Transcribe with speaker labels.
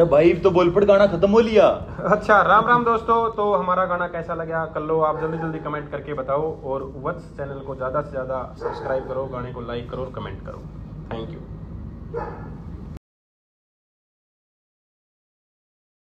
Speaker 1: भाई तो बोल पड़, गाना खत्म हो लिया।
Speaker 2: अच्छा, राम राम दोस्तों। तो हमारा गाना कैसा लगा कर लो आप जल्दी जल्दी कमेंट करके बताओ, और वत्स चैनल को ज़्यादा से ज़्यादा सब्सक्राइब करो, गाने को लाइक करो और कमेंट करो। Thank you.